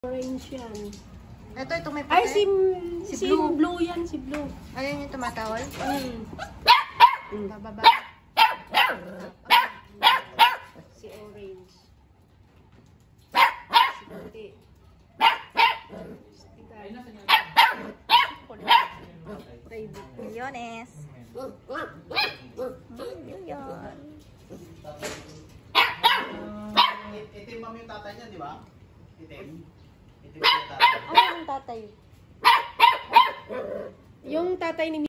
Orange yan. Ito may puti. Ay, si Blue yan, si Blue. Ayun yung tumatawal? Bababa. Si Orange. Si Puti. Milyones. Milyon. Itim ma'am yung tatay niya, di ba? Itim. Itim yung tatay. Ano yung tatay? Yung tatay ni